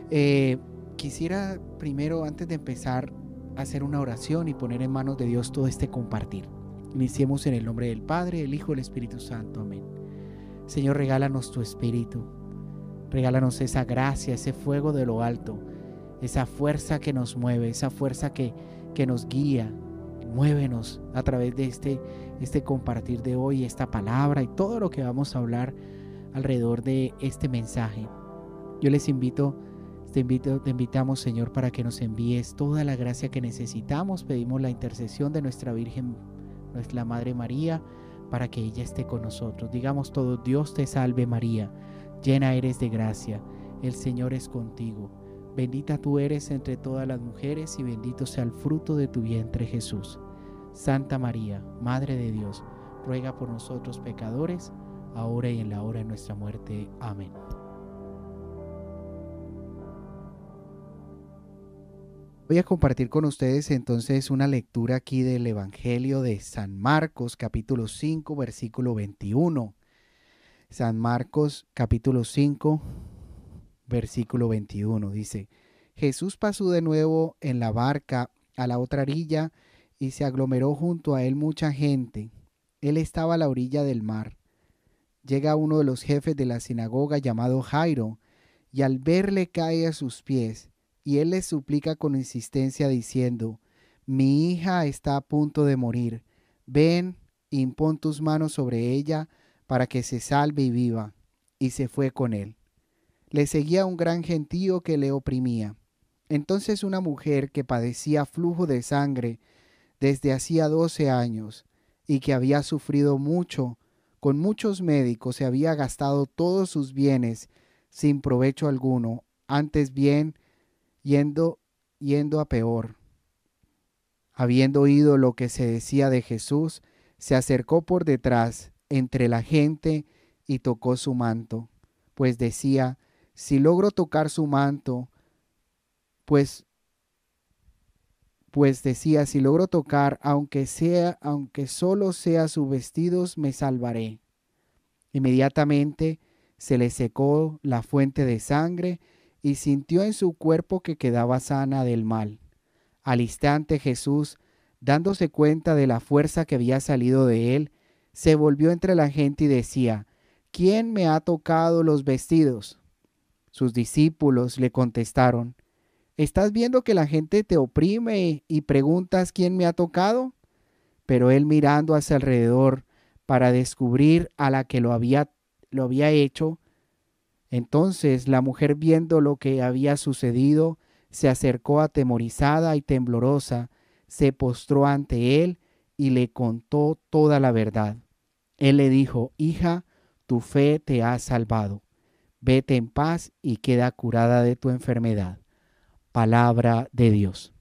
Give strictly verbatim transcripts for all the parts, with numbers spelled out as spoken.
Eh, quisiera primero, antes de empezar, hacer una oración y poner en manos de Dios todo este compartir. Iniciemos en el nombre del Padre, del Hijo y del Espíritu Santo. Amén. Señor, regálanos tu Espíritu. Regálanos esa gracia, ese fuego de lo alto, esa fuerza que nos mueve, esa fuerza que, que nos guía. Muévenos a través de este, este compartir de hoy, esta palabra y todo lo que vamos a hablar alrededor de este mensaje. Yo les invito, te, invito, te invitamos, Señor, para que nos envíes toda la gracia que necesitamos. Pedimos la intercesión de nuestra Virgen, nuestra Madre María, para que ella esté con nosotros. Digamos todos: Dios te salve María, llena eres de gracia, el Señor es contigo. Bendita tú eres entre todas las mujeres y bendito sea el fruto de tu vientre, Jesús. Santa María, Madre de Dios, ruega por nosotros pecadores, ahora y en la hora de nuestra muerte. Amén. Voy a compartir con ustedes entonces una lectura aquí del Evangelio de San Marcos, capítulo cinco, versículo veintiuno. San Marcos, capítulo cinco, versículo veintiuno, dice: Jesús pasó de nuevo en la barca a la otra orilla y se aglomeró junto a él mucha gente. Él estaba a la orilla del mar. Llega uno de los jefes de la sinagoga llamado Jairo, y al verle cae a sus pies, y él le suplica con insistencia diciendo: Mi hija está a punto de morir. Ven, impón tus manos sobre ella para que se salve y viva. Y se fue con él. Le seguía un gran gentío que le oprimía. Entonces una mujer que padecía flujo de sangre desde hacía doce años y que había sufrido mucho, con muchos médicos, se había gastado todos sus bienes sin provecho alguno, antes bien yendo, yendo a peor. Habiendo oído lo que se decía de Jesús, se acercó por detrás entre la gente y tocó su manto, pues decía: si logro tocar su manto, pues, pues decía, si logro tocar, aunque sea, aunque solo sea sus vestidos, me salvaré. Inmediatamente se le secó la fuente de sangre y sintió en su cuerpo que quedaba sana del mal. Al instante Jesús, dándose cuenta de la fuerza que había salido de él, se volvió entre la gente y decía: ¿Quién me ha tocado los vestidos? Sus discípulos le contestaron: ¿estás viendo que la gente te oprime y preguntas quién me ha tocado? Pero él, mirando hacia alrededor para descubrir a la que lo había, lo había hecho, entonces la mujer, viendo lo que había sucedido, se acercó atemorizada y temblorosa, se postró ante él y le contó toda la verdad. Él le dijo: hija, tu fe te ha salvado. Vete en paz y queda curada de tu enfermedad. Palabra de Dios.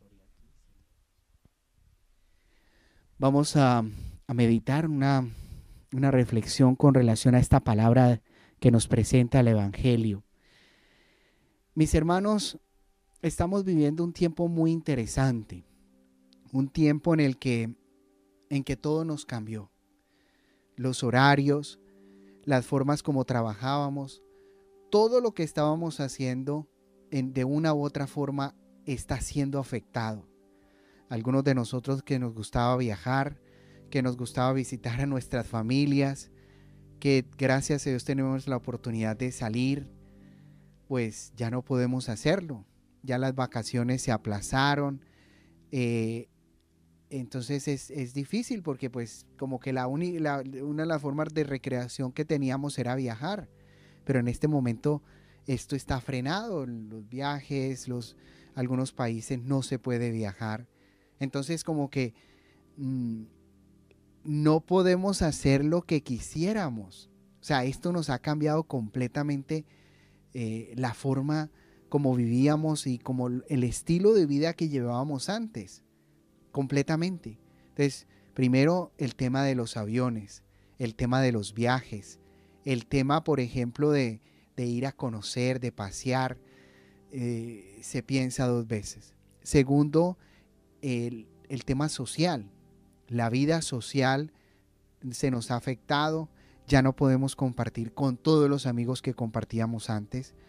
Vamos a, a meditar una, una reflexión con relación a esta palabra que nos presenta el Evangelio. Mis hermanos, estamos viviendo un tiempo muy interesante, un tiempo en el que, en que todo nos cambió. Los horarios, las formas como trabajábamos, todo lo que estábamos haciendo en, de una u otra forma está siendo afectado. Algunos de nosotros que nos gustaba viajar, que nos gustaba visitar a nuestras familias, que gracias a Dios tenemos la oportunidad de salir, pues ya no podemos hacerlo. Ya las vacaciones se aplazaron. Eh, entonces es, es difícil porque pues como que la, uni, la una de las formas de recreación que teníamos era viajar. Pero en este momento esto está frenado. Los viajes, los, algunos países no se puede viajar. Entonces como que mmm, no podemos hacer lo que quisiéramos. O sea, esto nos ha cambiado completamente eh, la forma como vivíamos y como el estilo de vida que llevábamos antes. Completamente. Entonces, primero el tema de los aviones, el tema de los viajes, el tema, por ejemplo, de, de ir a conocer, de pasear, eh, se piensa dos veces. Segundo, el, el tema social. La vida social se nos ha afectado, ya no podemos compartir con todos los amigos que compartíamos antes,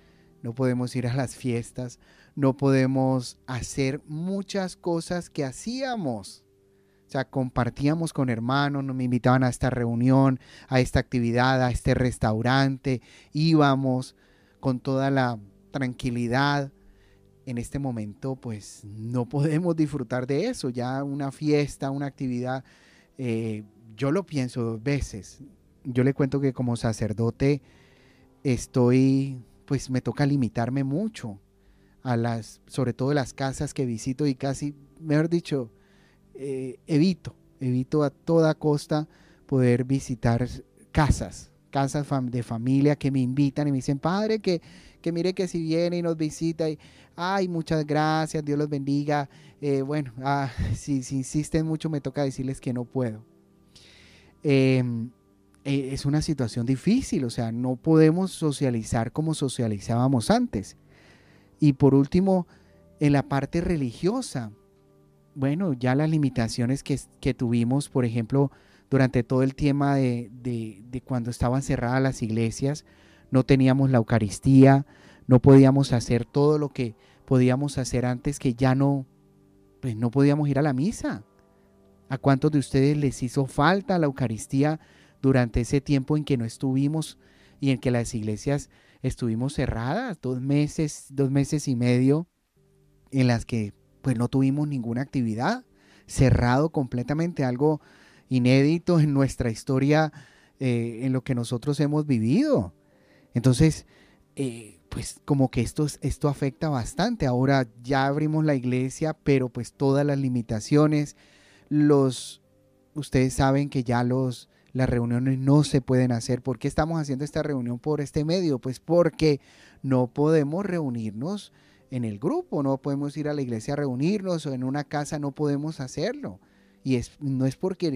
no podemos ir a las fiestas, no podemos hacer muchas cosas que hacíamos. O sea, compartíamos con hermanos, nos invitaban a esta reunión, a esta actividad, a este restaurante, íbamos con toda la tranquilidad. En este momento, pues no podemos disfrutar de eso. Ya una fiesta, una actividad, eh, yo lo pienso dos veces. Yo le cuento que como sacerdote estoy, pues me toca limitarme mucho a las, sobre todo las casas que visito y casi, mejor dicho, eh, evito, evito a toda costa poder visitar casas, casas fam de familia que me invitan y me dicen, padre, que, que mire que si viene y nos visita, y, ay, muchas gracias, Dios los bendiga, eh, bueno, ah, si, si insisten mucho me toca decirles que no puedo. Eh, eh, es una situación difícil, o sea, no podemos socializar como socializábamos antes. Y por último, en la parte religiosa, bueno, ya las limitaciones que, que tuvimos, por ejemplo, durante todo el tema de, de, de cuando estaban cerradas las iglesias, no teníamos la Eucaristía, no podíamos hacer todo lo que podíamos hacer antes, que ya no, pues no podíamos ir a la misa. ¿A cuántos de ustedes les hizo falta la Eucaristía durante ese tiempo en que no estuvimos y en que las iglesias estuvimos cerradas, dos meses, dos meses y medio, en las que pues no tuvimos ninguna actividad, cerrado completamente, algo inédito en nuestra historia, eh, en lo que nosotros hemos vivido? Entonces, eh, pues como que esto, esto afecta bastante. Ahora ya abrimos la iglesia, pero pues todas las limitaciones, los, ustedes saben que ya los, las reuniones no se pueden hacer. ¿Por qué estamos haciendo esta reunión por este medio? Pues porque no podemos reunirnos en el grupo, no podemos ir a la iglesia a reunirnos, o en una casa no podemos hacerlo. Y es, no es porque,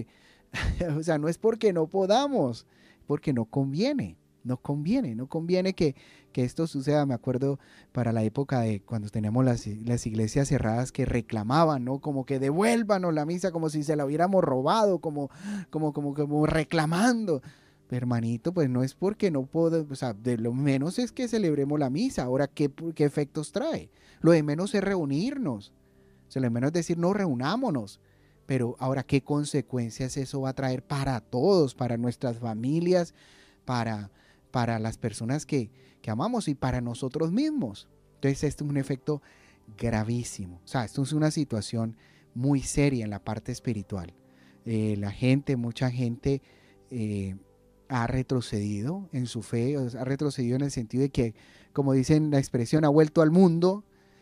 o sea, no es porque no podamos, porque no conviene. No conviene, no conviene que, que esto suceda. Me acuerdo para la época de cuando teníamos las, las iglesias cerradas, que reclamaban, ¿no? Como que devuélvanos la misa, como si se la hubiéramos robado, como, como, como, como reclamando. Hermanito, pues no es porque no puedo, o sea, de lo menos es que celebremos la misa. Ahora, ¿qué, qué efectos trae? Lo de menos es reunirnos. O sea, lo de menos es decir, no, reunámonos. Pero ahora, ¿qué consecuencias eso va a traer para todos, para nuestras familias, para... para las personas que, que amamos y para nosotros mismos? Entonces esto es un efecto gravísimo. O sea, esto es una situación muy seria en la parte espiritual. Eh, la gente, mucha gente eh, ha retrocedido en su fe, ha retrocedido en el sentido de que, como dicen la expresión, ha vuelto al mundo,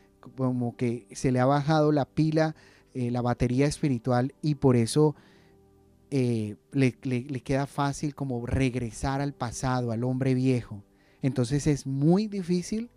como que se le ha bajado la pila, eh, la batería espiritual, y por eso Eh, le, le, le queda fácil como regresar al pasado, al hombre viejo. Entonces es muy difícil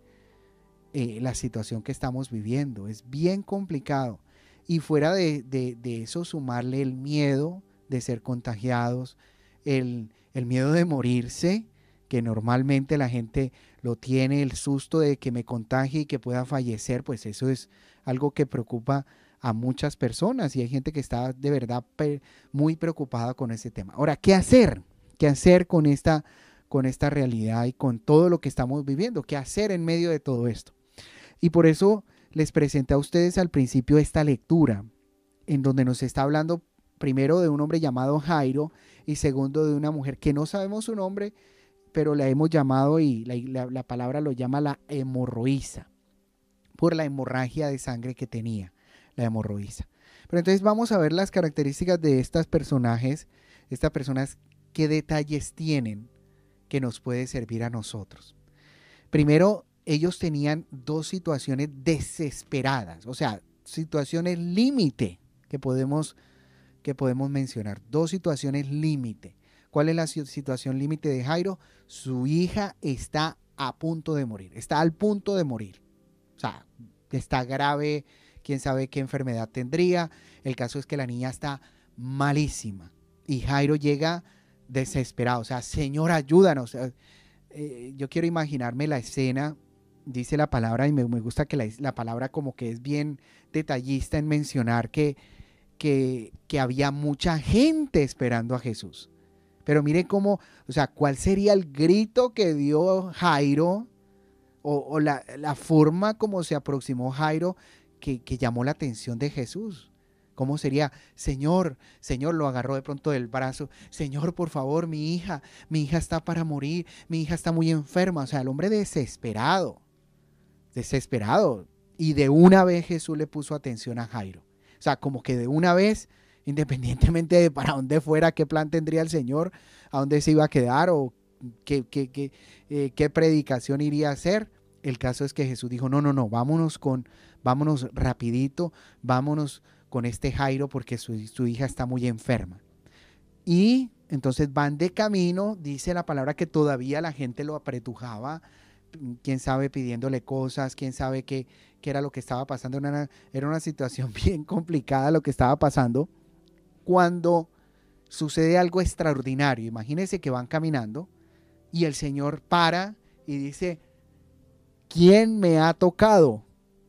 eh, la situación que estamos viviendo, es bien complicado. Y fuera de, de, de eso, sumarle el miedo de ser contagiados, el, el miedo de morirse, que normalmente la gente lo tiene, el susto de que me contagie y que pueda fallecer, pues eso es algo que preocupa a muchas personas, y hay gente que está de verdad muy preocupada con ese tema. Ahora, ¿qué hacer? ¿Qué hacer con esta, con esta realidad y con todo lo que estamos viviendo? ¿Qué hacer en medio de todo esto? Y por eso les presenté a ustedes al principio esta lectura, en donde nos está hablando primero de un hombre llamado Jairo, y segundo de una mujer que no sabemos su nombre, pero la hemos llamado, y la, la, la palabra lo llama la hemorroísa, por la hemorragia de sangre que tenía, la hemorroísa. Pero entonces vamos a ver las características de estos personajes, estas personas, qué detalles tienen que nos puede servir a nosotros. Primero, ellos tenían dos situaciones desesperadas, o sea, situaciones límite que podemos, que podemos mencionar, dos situaciones límite. ¿Cuál es la situación límite de Jairo? Su hija está a punto de morir, está al punto de morir. O sea, está grave, quién sabe qué enfermedad tendría. El caso es que la niña está malísima y Jairo llega desesperado. O sea, Señor, ayúdanos. Eh, yo quiero imaginarme la escena, dice la palabra, y me, me gusta que la, la palabra como que es bien detallista en mencionar que, que, que había mucha gente esperando a Jesús. Pero miren cómo, o sea, ¿cuál sería el grito que dio Jairo o, o la, la forma como se aproximó Jairo que, que llamó la atención de Jesús. ¿Cómo sería? Señor, Señor, lo agarró de pronto del brazo. Señor, por favor, mi hija, mi hija está para morir, mi hija está muy enferma. O sea, el hombre desesperado, desesperado. Y de una vez Jesús le puso atención a Jairo. O sea, como que de una vez, independientemente de para dónde fuera, qué plan tendría el Señor, a dónde se iba a quedar o qué, qué, qué, eh, qué predicación iría a hacer. El caso es que Jesús dijo, no, no, no, vámonos con, vámonos rapidito, vámonos con este Jairo porque su, su hija está muy enferma. Y entonces van de camino, dice la palabra que todavía la gente lo apretujaba, quién sabe pidiéndole cosas, quién sabe qué, qué era lo que estaba pasando. Era una, era una situación bien complicada lo que estaba pasando. Cuando sucede algo extraordinario, imagínense que van caminando y el Señor para y dice, ¿quién me ha tocado?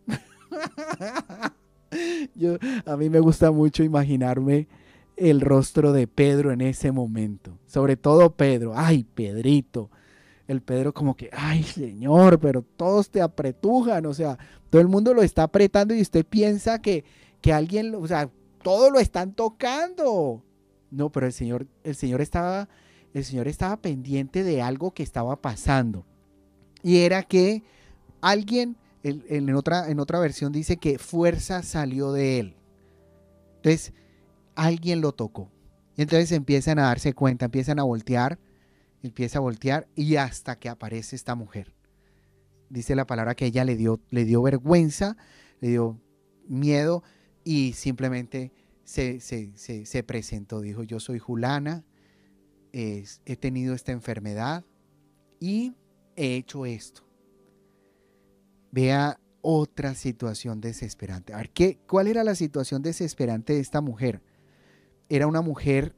Yo, a mí me gusta mucho imaginarme el rostro de Pedro en ese momento, sobre todo Pedro, ay Pedrito, el Pedro como que, ay Señor, pero todos te apretujan, o sea, todo el mundo lo está apretando y usted piensa que, que alguien, o sea, todos lo están tocando. No, pero el Señor, el Señor estaba, el Señor estaba pendiente de algo que estaba pasando y era que alguien, en, en, otra, en otra versión dice que fuerza salió de él. Entonces, alguien lo tocó. Y entonces empiezan a darse cuenta, empiezan a voltear, empieza a voltear y hasta que aparece esta mujer. Dice la palabra que ella le dio, le dio vergüenza, le dio miedo y simplemente se, se, se, se presentó. Dijo, yo soy Julana, es, he tenido esta enfermedad y he hecho esto. Vea otra situación desesperante. A ver, ¿qué, ¿cuál era la situación desesperante de esta mujer? Era una mujer,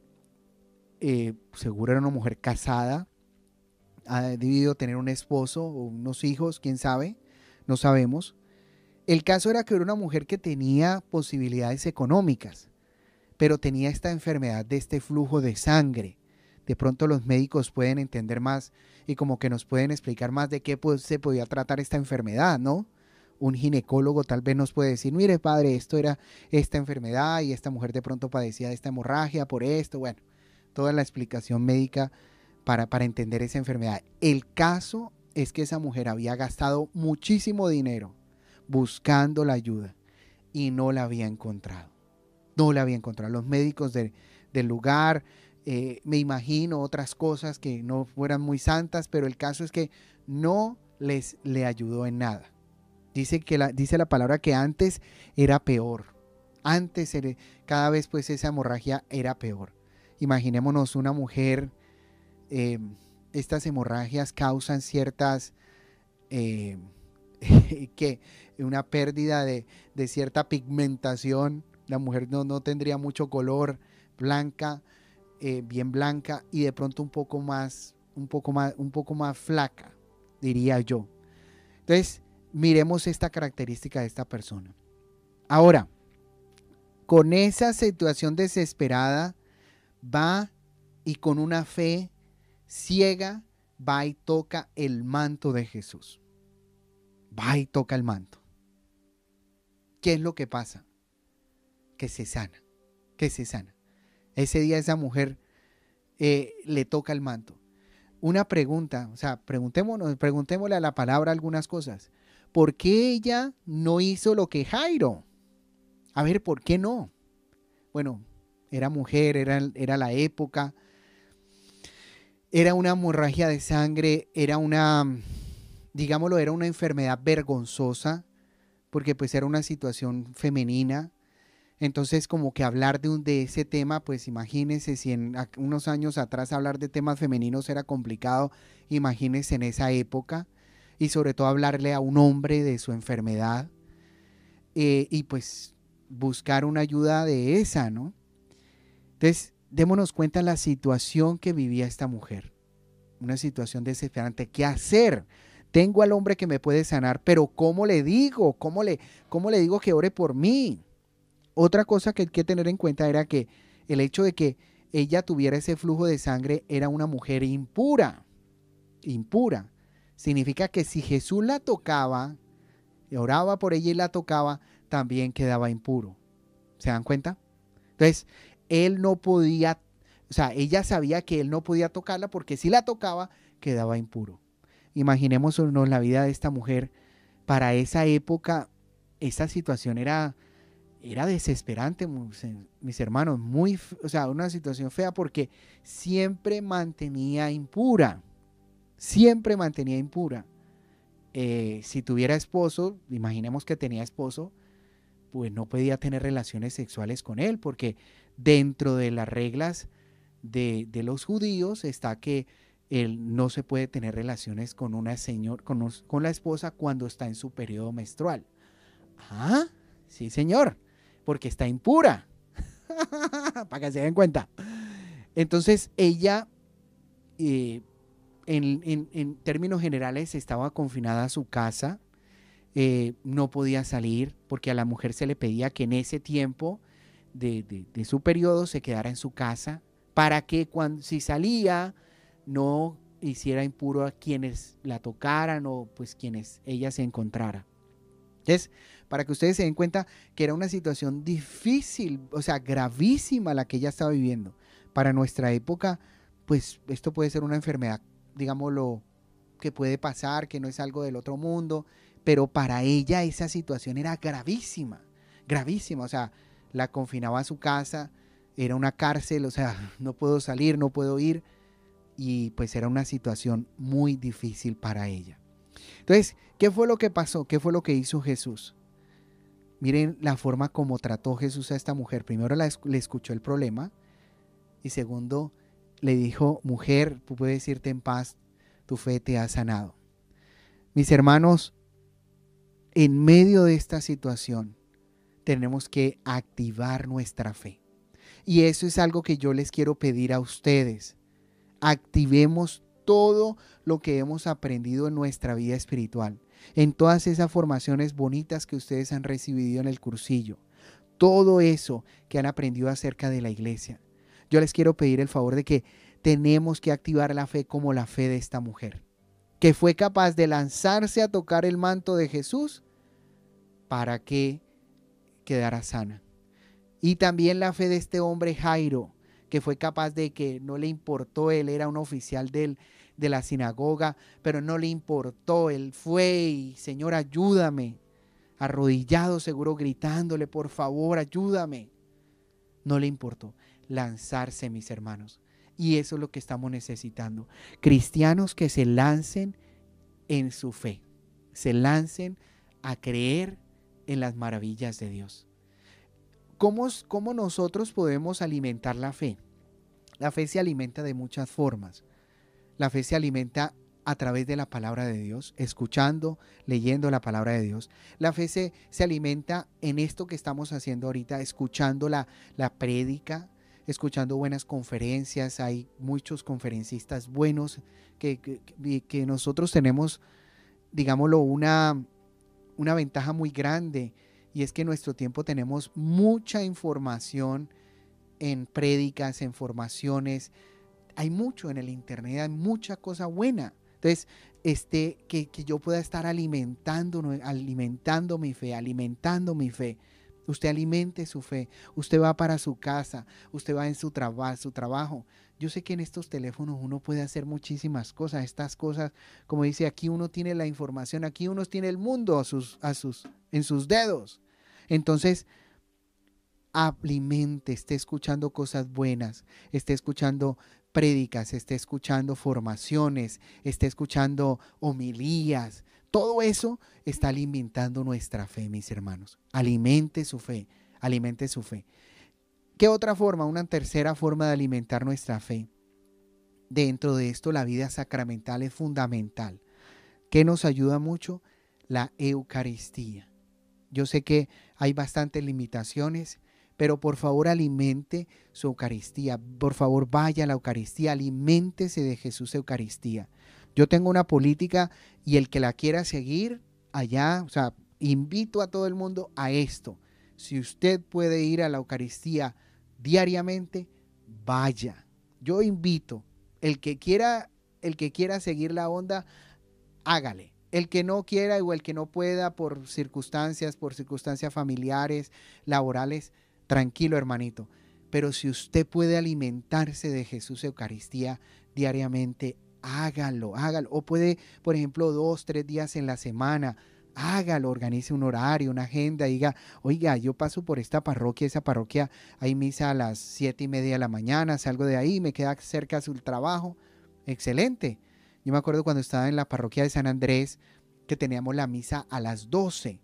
eh, seguro era una mujer casada, ha debido tener un esposo o unos hijos, quién sabe, no sabemos. El caso era que era una mujer que tenía posibilidades económicas, pero tenía esta enfermedad de este flujo de sangre. De pronto los médicos pueden entender más y como que nos pueden explicar más de qué pues, se podía tratar esta enfermedad, ¿no? Un ginecólogo tal vez nos puede decir, mire padre, esto era esta enfermedad y esta mujer de pronto padecía de esta hemorragia por esto, bueno, toda la explicación médica para, para entender esa enfermedad. El caso es que esa mujer había gastado muchísimo dinero buscando la ayuda y no la había encontrado, no la había encontrado. Los médicos de, del lugar, eh, me imagino otras cosas que no fueran muy santas, pero el caso es que no les le ayudó en nada. Dice, que la, dice la palabra que antes era peor. Antes era, cada vez pues esa hemorragia era peor. Imaginémonos una mujer, eh, estas hemorragias causan ciertas, eh, que una pérdida de, de cierta pigmentación. La mujer no, no tendría mucho color, blanca, eh, bien blanca y de pronto un poco más, un poco más, un poco más flaca, diría yo. Entonces, miremos esta característica de esta persona. Ahora, con esa situación desesperada, va y con una fe ciega, va y toca el manto de Jesús. Va y toca el manto. ¿Qué es lo que pasa? Que se sana, que se sana. Ese día esa mujer eh, le toca el manto. Una pregunta, o sea, preguntémonos, preguntémosle a la palabra algunas cosas. ¿Por qué ella no hizo lo que Jairo? A ver, ¿por qué no? Bueno, era mujer, era, era la época, era una hemorragia de sangre, era una, digámoslo, era una enfermedad vergonzosa, porque pues era una situación femenina. Entonces, como que hablar de, un, de ese tema, pues imagínense si en unos años atrás hablar de temas femeninos era complicado, imagínense en esa época. Y sobre todo hablarle a un hombre de su enfermedad eh, y pues buscar una ayuda de esa, ¿no? Entonces, démonos cuenta de la situación que vivía esta mujer, una situación desesperante. ¿Qué hacer? Tengo al hombre que me puede sanar, pero ¿cómo le digo? ¿Cómo le, cómo le digo que ore por mí? Otra cosa que hay que tener en cuenta era que el hecho de que ella tuviera ese flujo de sangre era una mujer impura, impura. Significa que si Jesús la tocaba, oraba por ella y la tocaba, también quedaba impuro. ¿Se dan cuenta? Entonces, él no podía, o sea, ella sabía que él no podía tocarla porque si la tocaba, quedaba impuro. Imaginémonos la vida de esta mujer. Para esa época, esta situación era, era desesperante, mis hermanos, muy, o sea, una situación fea porque siempre mantenía impura, siempre mantenía impura. Eh, si tuviera esposo, imaginemos que tenía esposo, pues no podía tener relaciones sexuales con él, porque dentro de las reglas de, de los judíos está que él no se puede tener relaciones con una señor, con, con la esposa cuando está en su periodo menstrual. Ah, sí señor, porque está impura, para que se den cuenta. Entonces ella, eh, en, en, en términos generales, estaba confinada a su casa. Eh, no podía salir porque a la mujer se le pedía que en ese tiempo de, de, de su periodo se quedara en su casa para que cuando, si salía no hiciera impuro a quienes la tocaran o pues quienes ella se encontrara. Entonces, para que ustedes se den cuenta que era una situación difícil, o sea, gravísima la que ella estaba viviendo. Para nuestra época, pues esto puede ser una enfermedad, digámoslo, que puede pasar, que no es algo del otro mundo, pero para ella esa situación era gravísima, gravísima, o sea, la confinaba a su casa, era una cárcel, o sea, no puedo salir, no puedo ir, y pues era una situación muy difícil para ella. Entonces, ¿qué fue lo que pasó? ¿Qué fue lo que hizo Jesús? Miren la forma como trató Jesús a esta mujer. Primero la, le escuchó el problema y segundo le dijo, mujer, tú puedes irte en paz, tu fe te ha sanado. Mis hermanos, en medio de esta situación tenemos que activar nuestra fe. Y eso es algo que yo les quiero pedir a ustedes. Activemos todo lo que hemos aprendido en nuestra vida espiritual, en todas esas formaciones bonitas que ustedes han recibido en el cursillo, todo eso que han aprendido acerca de la iglesia. Yo les quiero pedir el favor de que tenemos que activar la fe como la fe de esta mujer, que fue capaz de lanzarse a tocar el manto de Jesús para que quedara sana. Y también la fe de este hombre Jairo, que fue capaz de que no le importó, él era un oficial del, de la sinagoga, pero no le importó, él fue y Señor, ayúdame, arrodillado seguro gritándole, por favor, ayúdame. No le importó lanzarse, mis hermanos. Y eso es lo que estamos necesitando. Cristianos que se lancen en su fe, se lancen a creer en las maravillas de Dios. ¿Cómo, ¿Cómo nosotros podemos alimentar la fe? La fe se alimenta de muchas formas. La fe se alimenta a través de la palabra de Dios, escuchando, leyendo la palabra de Dios. La fe se, se alimenta en esto que estamos haciendo ahorita, escuchando la, la prédica, escuchando buenas conferencias. Hay muchos conferencistas buenos que, que, que nosotros tenemos, digámoslo, una, una ventaja muy grande. Y es que en nuestro tiempo tenemos mucha información en prédicas, en formaciones. Hay mucho en el internet, hay mucha cosa buena. Entonces, este, que, que yo pueda estar alimentando, alimentando mi fe, alimentando mi fe. Usted alimente su fe. Usted va para su casa, usted va en su, traba, su trabajo. Yo sé que en estos teléfonos uno puede hacer muchísimas cosas. Estas cosas, como dice aquí, uno tiene la información, aquí uno tiene el mundo a sus, a sus, en sus dedos. Entonces, alimente, esté escuchando cosas buenas, esté escuchando prédicas, esté escuchando formaciones, esté escuchando homilías. Todo eso está alimentando nuestra fe, mis hermanos. Alimente su fe, alimente su fe. ¿Qué otra forma? Una tercera forma de alimentar nuestra fe. Dentro de esto, la vida sacramental es fundamental. ¿Qué nos ayuda mucho? La Eucaristía. Yo sé que hay bastantes limitaciones, pero por favor alimente su Eucaristía. Por favor vaya a la Eucaristía, aliméntese de Jesús Eucaristía. Yo tengo una política y el que la quiera seguir allá, o sea, invito a todo el mundo a esto. Si usted puede ir a la Eucaristía diariamente, vaya. Yo invito, el que quiera, el que quiera seguir la onda, hágale. El que no quiera o el que no pueda por circunstancias, por circunstancias familiares, laborales, tranquilo, hermanito. Pero si usted puede alimentarse de Jesús Eucaristía diariamente, hágalo, hágalo. O puede, por ejemplo, dos, tres días en la semana, hágalo, organice un horario, una agenda, diga, oiga, yo paso por esta parroquia, esa parroquia, hay misa a las siete y media de la mañana, salgo de ahí, me queda cerca su trabajo. Excelente. Yo me acuerdo cuando estaba en la parroquia de San Andrés, que teníamos la misa a las doce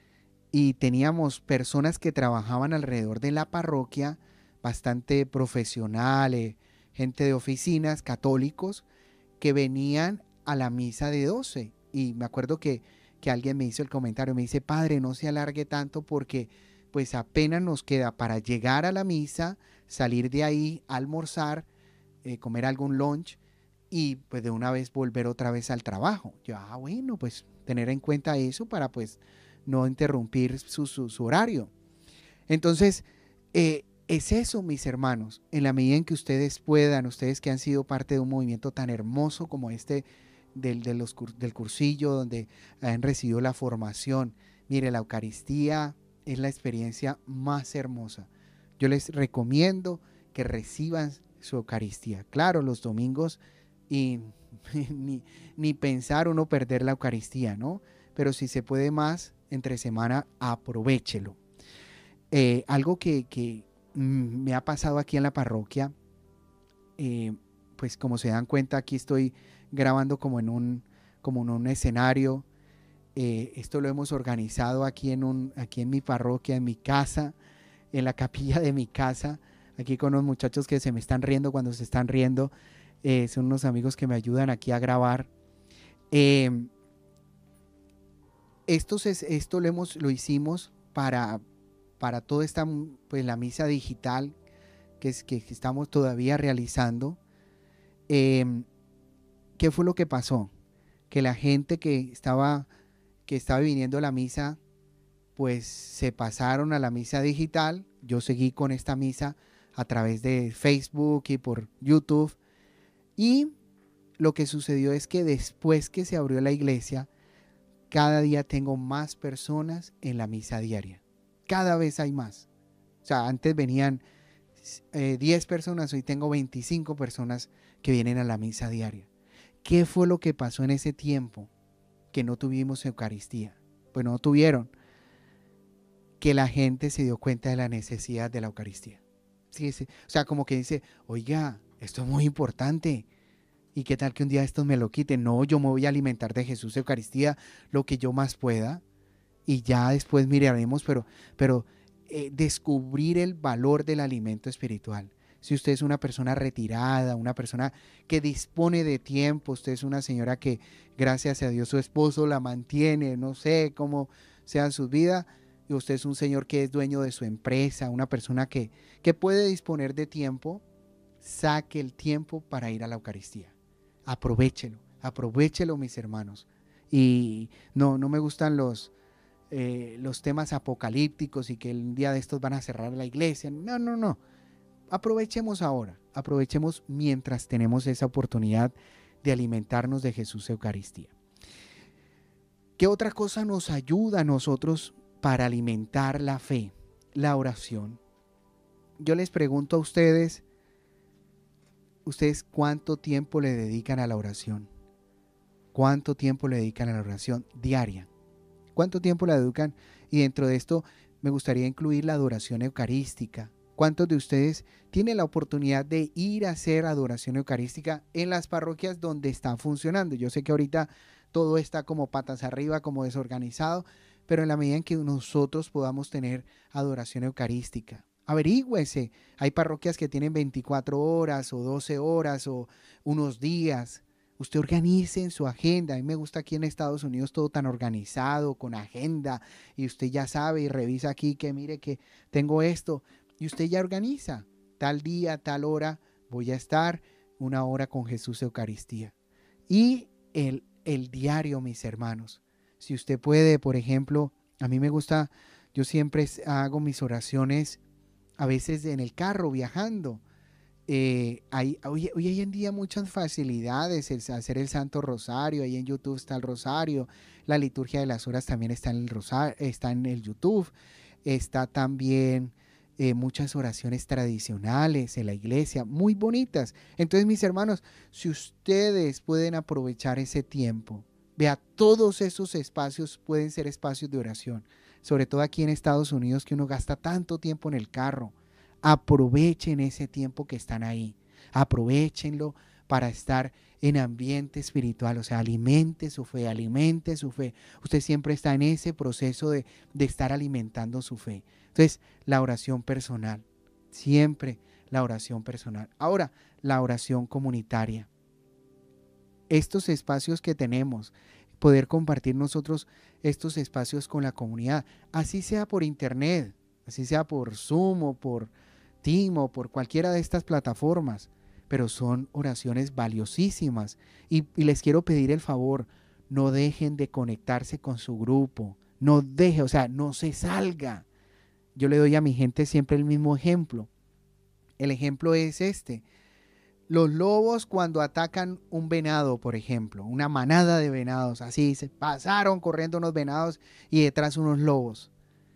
y teníamos personas que trabajaban alrededor de la parroquia, bastante profesionales, gente de oficinas, católicos, que venían a la misa de doce. Y me acuerdo que, que alguien me hizo el comentario, me dice, padre, no se alargue tanto porque pues apenas nos queda para llegar a la misa, salir de ahí, almorzar, eh, comer algún lunch y pues de una vez volver otra vez al trabajo. Yo, ah, bueno, pues tener en cuenta eso para pues no interrumpir su, su, su horario. Entonces, eh, es eso, mis hermanos, en la medida en que ustedes puedan, ustedes que han sido parte de un movimiento tan hermoso como este del, de los, del cursillo, donde han recibido la formación. Mire, la Eucaristía es la experiencia más hermosa. Yo les recomiendo que reciban su Eucaristía. Claro, los domingos y ni, ni pensar uno perder la Eucaristía, ¿no? Pero si se puede más, entre semana, aprovéchelo. Eh, algo que, que mm, me ha pasado aquí en la parroquia, eh, pues como se dan cuenta, aquí estoy grabando como en un, como en un escenario. Eh, esto lo hemos organizado aquí en, un, aquí en mi parroquia, en mi casa, en la capilla de mi casa, aquí con unos muchachos que se me están riendo cuando se están riendo. Eh, son unos amigos que me ayudan aquí a grabar. Eh, esto, se, esto lo, hemos, lo hicimos para, para toda esta, pues la misa digital que, es, que estamos todavía realizando. Eh, ¿Qué fue lo que pasó? Que la gente que estaba, que estaba viniendo a la misa, pues se pasaron a la misa digital. Yo seguí con esta misa a través de Facebook y por YouTube. Y lo que sucedió es que después que se abrió la iglesia, cada día tengo más personas en la misa diaria. Cada vez hay más. O sea, antes venían eh, diez personas, hoy tengo veinticinco personas que vienen a la misa diaria. ¿Qué fue lo que pasó en ese tiempo que no tuvimos Eucaristía? Pues no tuvieron. Que la gente se dio cuenta de la necesidad de la Eucaristía. Sí, sí. O sea, como que dice, oiga, esto es muy importante. ¿Y qué tal que un día estos me lo quiten? No, yo me voy a alimentar de Jesús Eucaristía lo que yo más pueda y ya después miraremos, pero, pero eh, descubrir el valor del alimento espiritual. Si usted es una persona retirada, una persona que dispone de tiempo, usted es una señora que gracias a Dios su esposo la mantiene, no sé cómo sea su vida, y usted es un señor que es dueño de su empresa, una persona que, que puede disponer de tiempo, saque el tiempo para ir a la Eucaristía. Aprovéchelo, aprovéchelo, mis hermanos. Y no, no me gustan los, eh, los temas apocalípticos y que el día de estos van a cerrar la iglesia. No, no, no. Aprovechemos ahora, aprovechemos mientras tenemos esa oportunidad de alimentarnos de Jesús Eucaristía. ¿Qué otra cosa nos ayuda a nosotros para alimentar la fe? La oración. Yo les pregunto a ustedes, ¿ustedes cuánto tiempo le dedican a la oración? ¿Cuánto tiempo le dedican a la oración diaria? ¿Cuánto tiempo la dedican? Y dentro de esto me gustaría incluir la adoración eucarística. ¿Cuántos de ustedes tienen la oportunidad de ir a hacer adoración eucarística en las parroquias donde está funcionando? Yo sé que ahorita todo está como patas arriba, como desorganizado, pero en la medida en que nosotros podamos tener adoración eucarística, averígüese. Hay parroquias que tienen veinticuatro horas o doce horas o unos días. Usted organice en su agenda. A mí me gusta aquí en Estados Unidos todo tan organizado, con agenda, y usted ya sabe y revisa aquí que mire que tengo esto, y usted ya organiza. Tal día, tal hora, voy a estar una hora con Jesús Eucaristía. Y el, el diario, mis hermanos. Si usted puede, por ejemplo, a mí me gusta, yo siempre hago mis oraciones a veces en el carro viajando Eh, hay, hoy, hoy en día muchas facilidades, el hacer el Santo Rosario, ahí en YouTube está el Rosario, la liturgia de las horas también está en el, rosario, está en el YouTube, está también eh, muchas oraciones tradicionales en la iglesia, muy bonitas. Entonces, mis hermanos, si ustedes pueden aprovechar ese tiempo, vea, todos esos espacios pueden ser espacios de oración, sobre todo aquí en Estados Unidos que uno gasta tanto tiempo en el carro. Aprovechen ese tiempo que están ahí, aprovechenlo para estar en ambiente espiritual, o sea, alimente su fe, alimente su fe. Usted siempre está en ese proceso de, de estar alimentando su fe. Entonces, la oración personal, siempre la oración personal. Ahora, la oración comunitaria. Estos espacios que tenemos, poder compartir nosotros estos espacios con la comunidad, así sea por internet, así sea por Zoom o por Team o por cualquiera de estas plataformas, pero son oraciones valiosísimas. Y, y les quiero pedir el favor, no dejen de conectarse con su grupo, no deje, o sea, no se salga. Yo le doy a mi gente siempre el mismo ejemplo. El ejemplo es este. Los lobos cuando atacan un venado, por ejemplo, una manada de venados, así se pasaron corriendo unos venados y detrás unos lobos.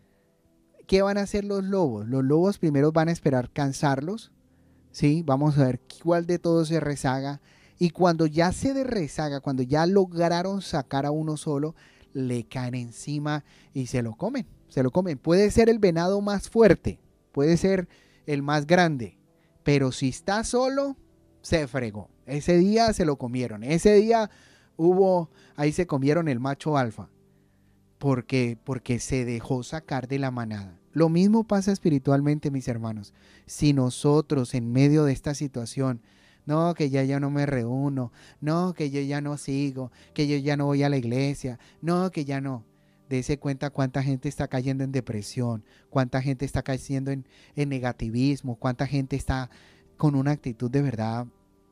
¿Qué van a hacer los lobos? Los lobos primero van a esperar cansarlos, ¿sí? Vamos a ver cuál de todos se rezaga. Y cuando ya se de rezaga, cuando ya lograron sacar a uno solo, le caen encima y se lo comen, se lo comen. Puede ser el venado más fuerte, puede ser el más grande, pero si está solo, se fregó. Ese día se lo comieron, ese día hubo, ahí se comieron el macho alfa. Porque, porque se dejó sacar de la manada. Lo mismo pasa espiritualmente, mis hermanos. Si nosotros en medio de esta situación, no, que ya, ya no me reúno, no, que yo ya no sigo, que yo ya no voy a la iglesia, no, que ya no. Dese cuenta cuánta gente está cayendo en depresión, cuánta gente está cayendo en, en negativismo, cuánta gente está con una actitud de verdad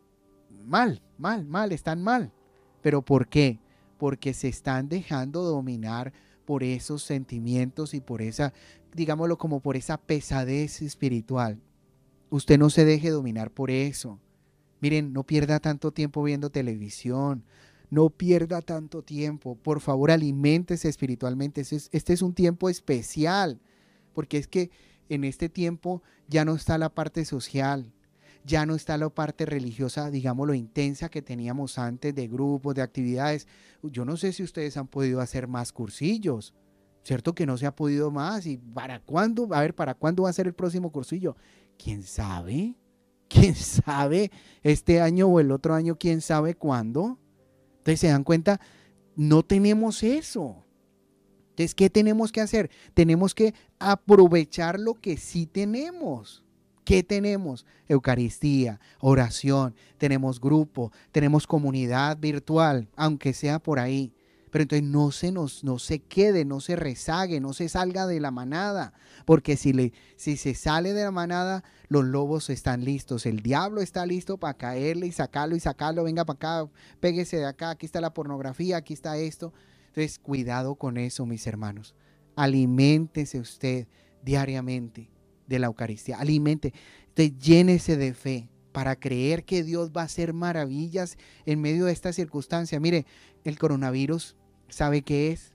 mal, mal, mal, están mal. ¿Pero por qué? Porque se están dejando dominar por esos sentimientos y por esa, digámoslo como por esa pesadez espiritual. Usted no se deje dominar por eso. Miren, no pierda tanto tiempo viendo televisión, no pierda tanto tiempo. Por favor, aliméntese espiritualmente. Este es, este es un tiempo especial, porque es que en este tiempo ya no está la parte social, ya no está la parte religiosa, digámoslo, intensa que teníamos antes de grupos, de actividades. Yo no sé si ustedes han podido hacer más cursillos, ¿cierto? Que no se ha podido más. ¿Y para cuándo? A ver, ¿para cuándo va a ser el próximo cursillo? ¿Quién sabe? ¿Quién sabe? Este año o el otro año, ¿quién sabe cuándo? Entonces, ¿se dan cuenta? No tenemos eso. Entonces, ¿qué tenemos que hacer? Tenemos que aprovechar lo que sí tenemos. ¿Qué tenemos? Eucaristía, oración, tenemos grupo, tenemos comunidad virtual, aunque sea por ahí. Pero entonces no se nos, no se quede, no se rezague, no se salga de la manada, porque si, le, si se sale de la manada, los lobos están listos, el diablo está listo para caerle y sacarlo y sacarlo, venga para acá, péguese de acá, aquí está la pornografía, aquí está esto. Entonces, cuidado con eso, mis hermanos. Aliméntese usted diariamente de la Eucaristía, alimente, entonces llénese de fe para creer que Dios va a hacer maravillas en medio de esta circunstancia. Mire, el coronavirus, ¿sabe qué es?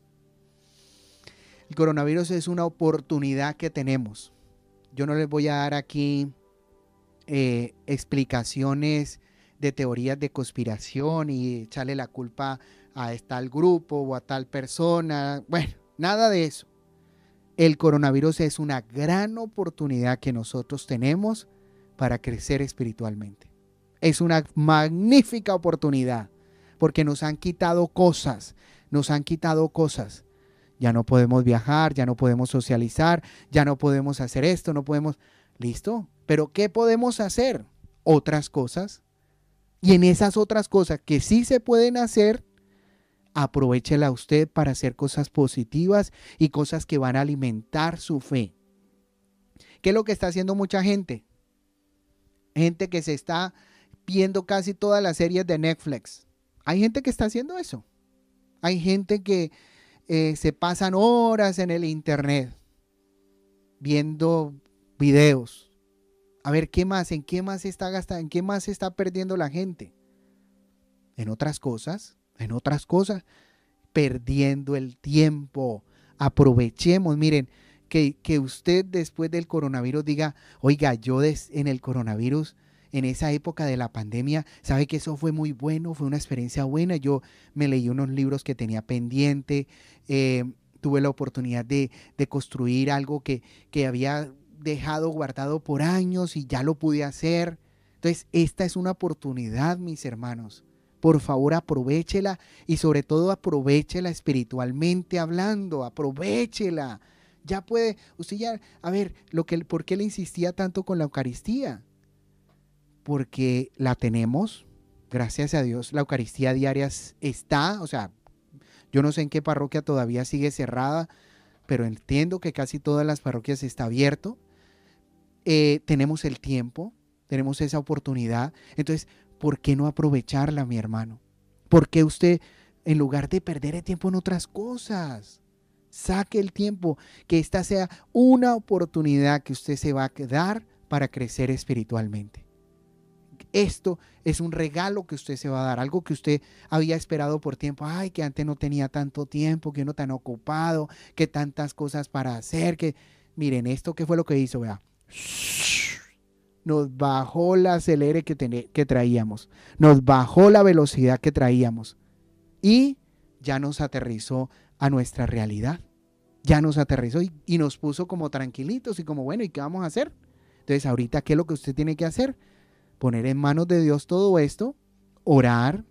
El coronavirus es una oportunidad que tenemos. Yo no les voy a dar aquí eh, explicaciones de teorías de conspiración y echarle la culpa a tal grupo o a tal persona. Bueno, nada de eso. El coronavirus es una gran oportunidad que nosotros tenemos para crecer espiritualmente. Es una magnífica oportunidad porque nos han quitado cosas, nos han quitado cosas. Ya no podemos viajar, ya no podemos socializar, ya no podemos hacer esto, no podemos... ¿Listo? ¿Pero qué podemos hacer? Otras cosas. Y en esas otras cosas que sí se pueden hacer, aprovéchela usted para hacer cosas positivas y cosas que van a alimentar su fe. ¿Qué es lo que está haciendo mucha gente? Gente que se está viendo casi todas las series de Netflix. Hay gente que está haciendo eso. Hay gente que eh, se pasan horas en el internet viendo videos. A ver, ¿qué más? ¿En qué más se está gastando? ¿En qué más se está perdiendo la gente? En otras cosas, en otras cosas, perdiendo el tiempo. Aprovechemos, miren, que, que usted después del coronavirus diga, oiga, yo des, en el coronavirus, en esa época de la pandemia, sabe que eso fue muy bueno, fue una experiencia buena. Yo me leí unos libros que tenía pendiente, eh, tuve la oportunidad de, de construir algo que, que había dejado guardado por años y ya lo pude hacer. Entonces, esta es una oportunidad, mis hermanos. Por favor, aprovéchela y sobre todo aprovéchela espiritualmente hablando, aprovéchela. Ya puede, usted ya, a ver, lo que, ¿por qué le insistía tanto con la Eucaristía? Porque la tenemos, gracias a Dios, la Eucaristía diaria está, o sea, yo no sé en qué parroquia todavía sigue cerrada, pero entiendo que casi todas las parroquias está abierto. Eh, tenemos el tiempo, tenemos esa oportunidad, entonces, ¿por qué no aprovecharla, mi hermano? ¿Por qué usted, en lugar de perder el tiempo en otras cosas, saque el tiempo, que esta sea una oportunidad que usted se va a dar para crecer espiritualmente? Esto es un regalo que usted se va a dar, algo que usted había esperado por tiempo. Ay, que antes no tenía tanto tiempo, que uno tan ocupado, que tantas cosas para hacer, que miren esto, ¿qué fue lo que hizo? Vea, nos bajó la acelere que, ten- que traíamos, nos bajó la velocidad que traíamos y ya nos aterrizó a nuestra realidad, ya nos aterrizó y, y nos puso como tranquilitos y como bueno, ¿y qué vamos a hacer? Entonces ahorita, ¿qué es lo que usted tiene que hacer? Poner en manos de Dios todo esto, orar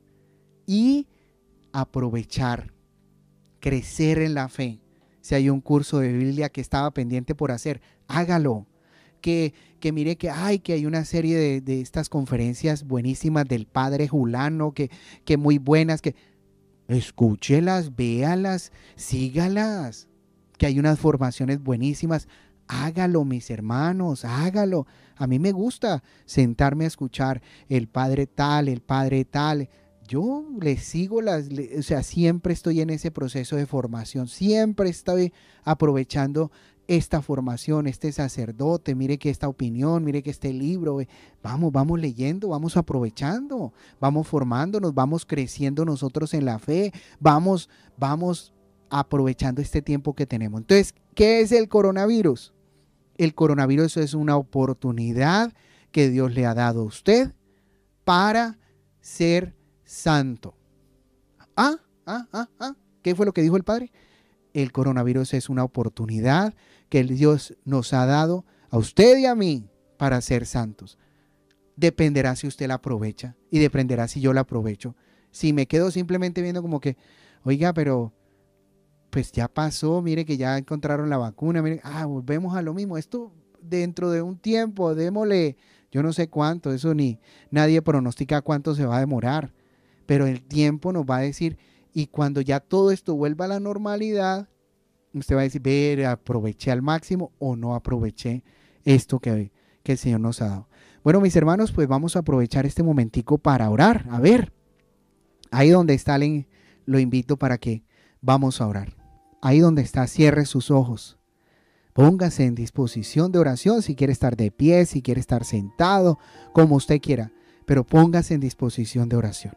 y aprovechar, crecer en la fe. Si hay un curso de Biblia que estaba pendiente por hacer, hágalo. Que, que mire que, ay, que hay una serie de, de estas conferencias buenísimas del padre Julano, que, que muy buenas, que escúchelas, véalas, sígalas, que hay unas formaciones buenísimas. Hágalo, mis hermanos, hágalo. A mí me gusta sentarme a escuchar el padre tal, el padre tal. Yo le sigo las, le, o sea, siempre estoy en ese proceso de formación, siempre estoy aprovechando esta formación, este sacerdote, mire que esta opinión, mire que este libro, vamos, vamos leyendo, vamos aprovechando, vamos formándonos, vamos creciendo nosotros en la fe, vamos, vamos aprovechando este tiempo que tenemos. Entonces, ¿qué es el coronavirus? El coronavirus es una oportunidad que Dios le ha dado a usted para ser santo. Ah, ah, ah, ah. ¿Qué fue lo que dijo el Padre? El coronavirus es una oportunidad que Dios nos ha dado a usted y a mí para ser santos. Dependerá si usted la aprovecha y dependerá si yo la aprovecho. Si me quedo simplemente viendo como que, oiga, pero pues ya pasó, mire que ya encontraron la vacuna, mire, ah, volvemos a lo mismo. Esto dentro de un tiempo, démosle, yo no sé cuánto, eso ni nadie pronostica cuánto se va a demorar, pero el tiempo nos va a decir, y cuando ya todo esto vuelva a la normalidad, usted va a decir, ver, aproveché al máximo o no aproveché esto que, que el Señor nos ha dado. Bueno, mis hermanos, pues vamos a aprovechar este momentico para orar. A ver, ahí donde está, lo invito para que vamos a orar. Ahí donde está, cierre sus ojos. Póngase en disposición de oración, si quiere estar de pie, si quiere estar sentado, como usted quiera, pero póngase en disposición de oración.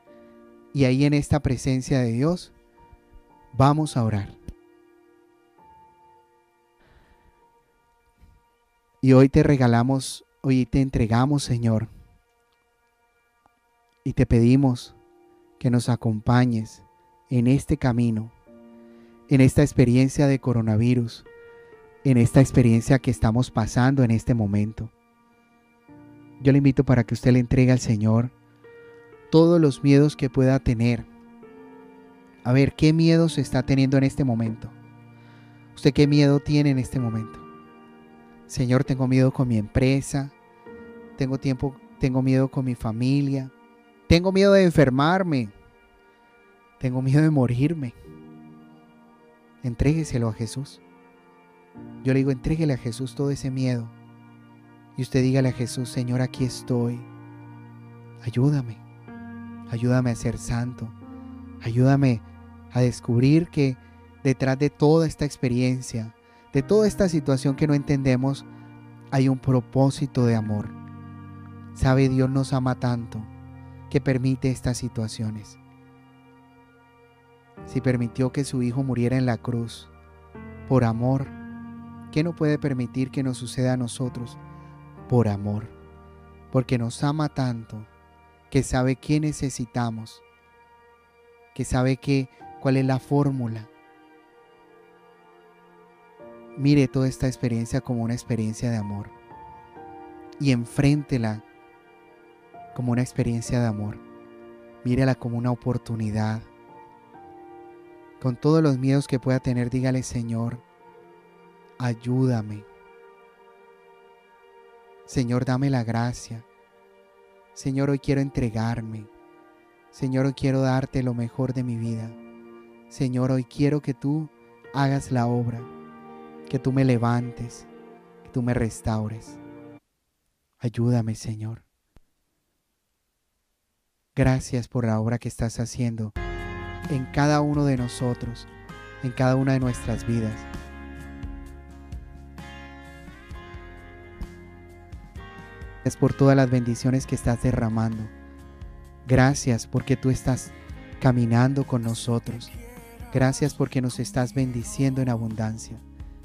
Y ahí en esta presencia de Dios, vamos a orar. Y hoy te regalamos, hoy te entregamos, Señor, y te pedimos que nos acompañes en este camino, en esta experiencia de coronavirus, en esta experiencia que estamos pasando en este momento. Yo le invito para que usted le entregue al Señor todos los miedos que pueda tener. A ver, ¿qué miedos está teniendo en este momento? ¿Usted qué miedo tiene en este momento? Señor, tengo miedo con mi empresa, tengo tiempo, tengo miedo con mi familia, tengo miedo de enfermarme, tengo miedo de morirme. Entrégueselo a Jesús. Yo le digo, entréguele a Jesús todo ese miedo. Y usted dígale a Jesús, Señor, aquí estoy. Ayúdame. Ayúdame a ser santo. Ayúdame a descubrir que detrás de toda esta experiencia, de toda esta situación que no entendemos, hay un propósito de amor. Sabe, Dios nos ama tanto que permite estas situaciones. Si permitió que su Hijo muriera en la cruz por amor, ¿qué no puede permitir que nos suceda a nosotros por amor? Porque nos ama tanto que sabe qué necesitamos, que sabe que, cuál es la fórmula. Mire toda esta experiencia como una experiencia de amor y enfréntela como una experiencia de amor. Mírela como una oportunidad. Con todos los miedos que pueda tener, dígale: Señor, ayúdame. Señor, dame la gracia. Señor, hoy quiero entregarme. Señor, hoy quiero darte lo mejor de mi vida. Señor, hoy quiero que tú hagas la obra, que tú me levantes, que tú me restaures. Ayúdame, Señor. Gracias por la obra que estás haciendo en cada uno de nosotros, en cada una de nuestras vidas. Gracias por todas las bendiciones que estás derramando. Gracias porque tú estás caminando con nosotros. Gracias porque nos estás bendiciendo en abundancia.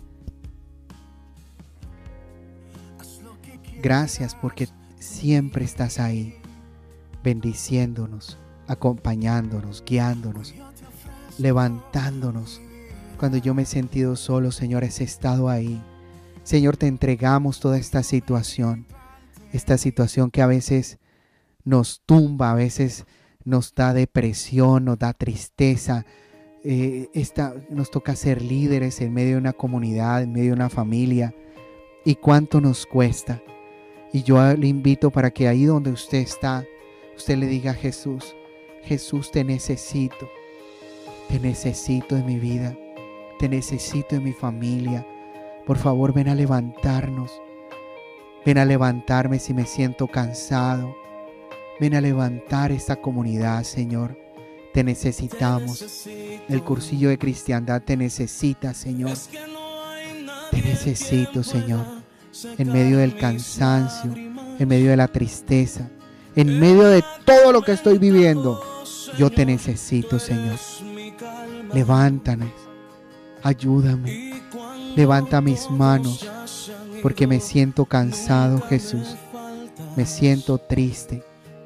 Gracias porque siempre estás ahí, bendiciéndonos, acompañándonos, guiándonos, levantándonos. Cuando yo me he sentido solo, Señor, has estado ahí. Señor, te entregamos toda esta situación, esta situación que a veces nos tumba, a veces nos da depresión, nos da tristeza. Eh, esta, nos toca ser líderes en medio de una comunidad, en medio de una familia. ¿Y cuánto nos cuesta? Y yo le invito para que ahí donde usted está, usted le diga a Jesús: Jesús, te necesito. Te necesito en mi vida. Te necesito en mi familia. Por favor, ven a levantarnos. Ven a levantarme si me siento cansado. Ven a levantar esta comunidad, Señor. Te necesitamos. El cursillo de cristiandad te necesita, Señor. Te necesito, Señor. En medio del cansancio, en medio de la tristeza, en medio de todo lo que estoy viviendo, yo te necesito, Señor. Levántanos, ayúdame. Levanta mis manos, porque me siento cansado, Jesús. Me siento triste.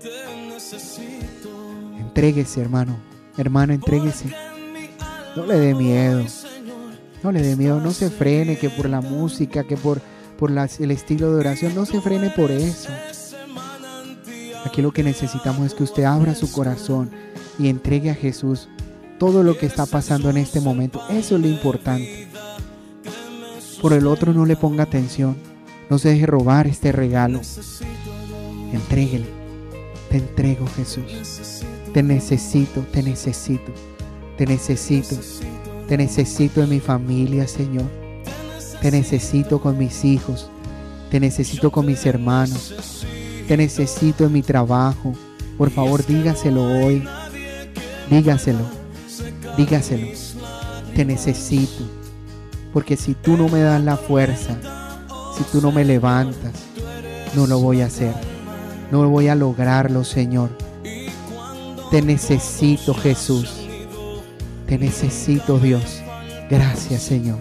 Entréguese, hermano. Hermano, entréguese. No le dé miedo. No le dé miedo. No se frene que por la música, que por, por la, el estilo de oración. No se frene por eso. Aquí lo que necesitamos es que usted abra su corazón y entregue a Jesús todo lo que está pasando en este momento. Eso es lo importante. Por el otro no le ponga atención. No se deje robar este regalo. Entréguele. Te entrego, Jesús. Te necesito, te necesito. Te necesito. Te necesito en mi familia, Señor. Te necesito con mis hijos. Te necesito con mis hermanos. Te necesito en mi trabajo. Por favor, dígaselo hoy. Dígaselo. Dígaselo. Te necesito. Porque si tú no me das la fuerza, si tú no me levantas, no lo voy a hacer. No voy a lograrlo, Señor. Te necesito, Jesús. Te necesito, Dios. Gracias, Señor.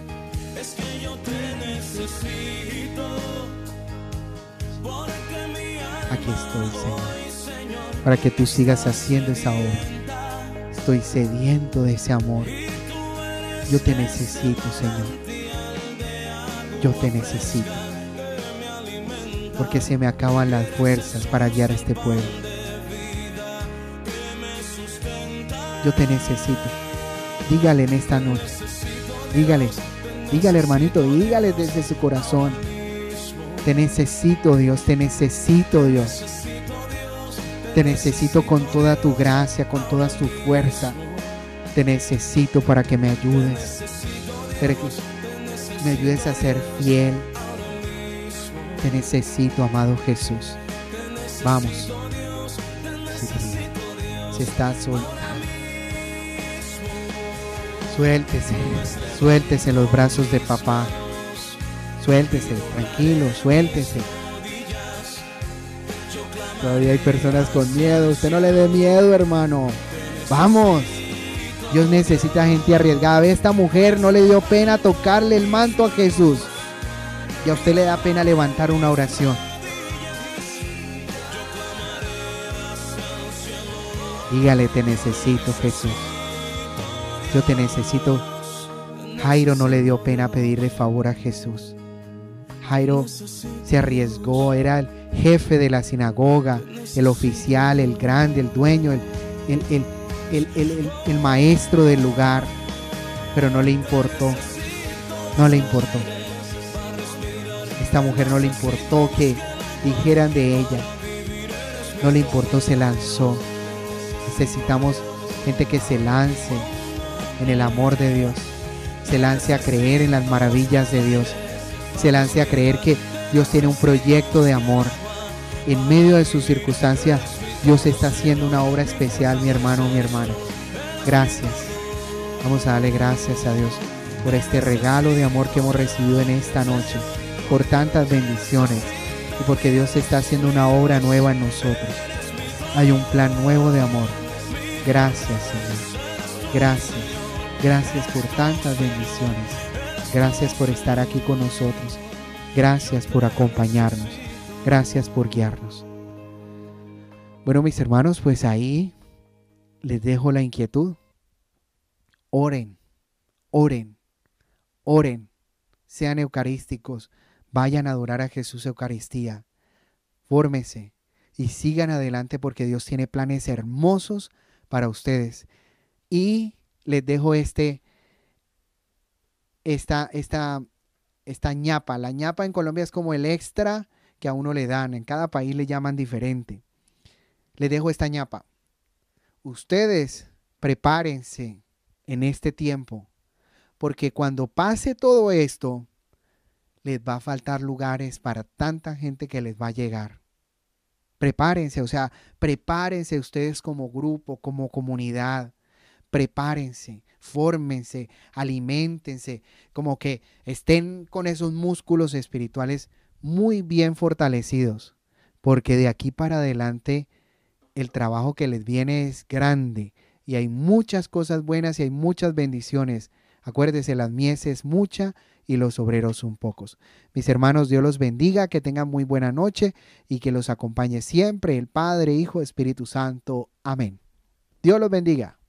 Aquí estoy, Señor, para que tú sigas haciendo esa obra. Estoy sediento de ese amor. Yo te necesito, Señor. Yo te necesito. Porque se me acaban las fuerzas para guiar a este pueblo. Yo te necesito. Dígale en esta noche. Dígale. Dígale, hermanito. Dígale desde su corazón. Te necesito, Dios. Te necesito, Dios. Te necesito con toda tu gracia, con toda tu fuerza. Te necesito para que me ayudes. Para que me ayudes a ser fiel. Te necesito, amado Jesús. Vamos. Se está soltando. Suéltese. Suéltese en los brazos de papá. Suéltese, tranquilo, suéltese. Todavía hay personas con miedo. Usted no le dé miedo, hermano. Vamos. Dios necesita gente arriesgada. Ve, esta mujer no le dio pena tocarle el manto a Jesús. Y a usted le da pena levantar una oración. Dígale, te necesito, Jesús. Yo te necesito. Jairo no le dio pena pedirle favor a Jesús. Jairo se arriesgó, era el jefe de la sinagoga, el oficial, el grande, el dueño, el, el, el, el, el, el, el maestro del lugar, pero no le importó, no le importó. Esta mujer no le importó que dijeran de ella, no le importó, se lanzó. Necesitamos gente que se lance en el amor de Dios, se lance a creer en las maravillas de Dios, se lance a creer que Dios tiene un proyecto de amor. En medio de sus circunstancias, Dios está haciendo una obra especial, mi hermano, mi hermana. Gracias. Vamos a darle gracias a Dios por este regalo de amor que hemos recibido en esta noche, por tantas bendiciones y porque Dios está haciendo una obra nueva en nosotros. Hay un plan nuevo de amor. Gracias, Señor. Gracias. Gracias por tantas bendiciones. Gracias por estar aquí con nosotros. Gracias por acompañarnos. Gracias por guiarnos. Bueno, mis hermanos, pues ahí les dejo la inquietud. Oren, oren, oren. Sean eucarísticos. Vayan a adorar a Jesús Eucaristía. Fórmese y sigan adelante porque Dios tiene planes hermosos para ustedes. Y les dejo este, esta, esta, esta ñapa. La ñapa en Colombia es como el extra que a uno le dan. En cada país le llaman diferente. Les dejo esta ñapa. Ustedes prepárense en este tiempo, porque cuando pase todo esto, les va a faltar lugares para tanta gente que les va a llegar. Prepárense, o sea, prepárense ustedes como grupo, como comunidad. Prepárense, fórmense, aliméntense, como que estén con esos músculos espirituales muy bien fortalecidos, porque de aquí para adelante el trabajo que les viene es grande y hay muchas cosas buenas y hay muchas bendiciones. Acuérdese, las mies es mucha y los obreros son pocos. Mis hermanos, Dios los bendiga, que tengan muy buena noche y que los acompañe siempre el Padre, Hijo, Espíritu Santo. Amén. Dios los bendiga.